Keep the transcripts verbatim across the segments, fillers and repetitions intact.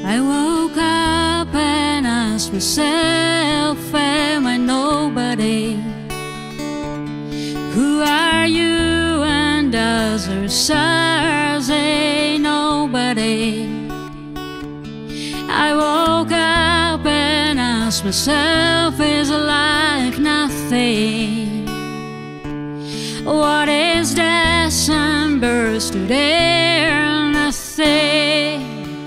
I woke up and asked myself, am I nobody? Who are you? And does her stars say nobody? I woke up and asked myself, is like nothing? What is December's today? Nothing.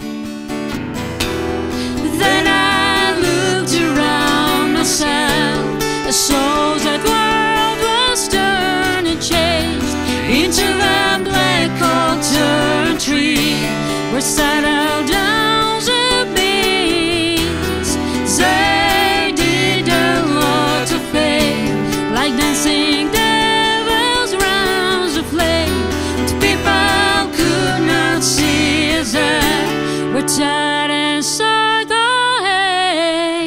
Then I looked around myself, I saw that world was turned and changed into the black autumn tree where settled down the bees. They did a lot of play, like dancing devils round the flame. But people could not see that we're tired inside the hay.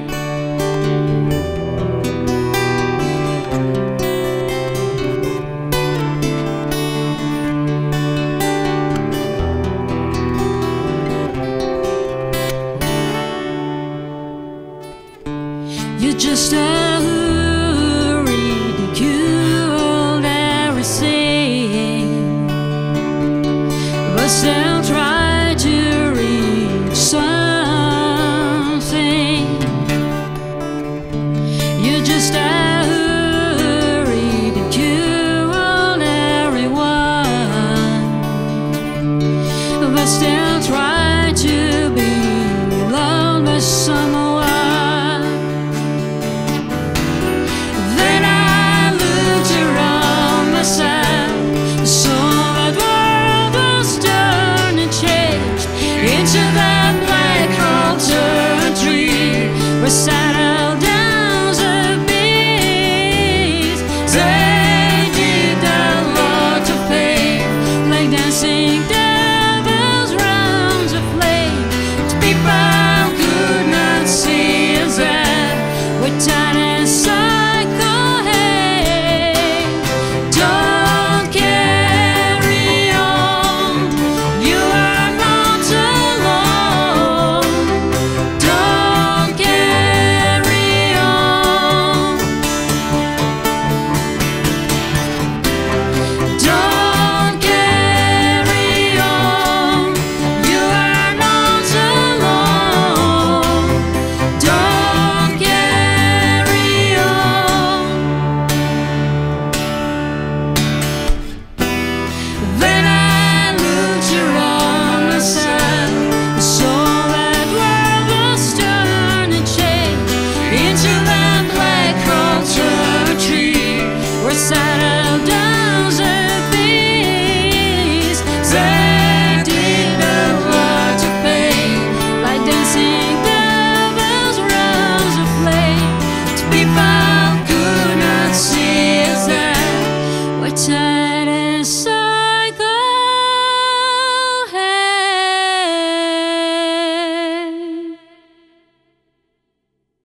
You're just a ridicule everything, but still try to reach something. You're just a ridicule everyone, but still try to be loved by someone. Then I looked around myself, saw that world was turned and changed into that black autumn tree where settled down the bees. They did a lot of pain, like dancing devils round the flame. But people could not see that we're tired inside the hay. Don't carry on, you are not alone. Don't carry on. Don't carry on, you are not alone. Don't carry on. Then I looked around myself, saw that world was turned and changed into that black autumn tree where settled down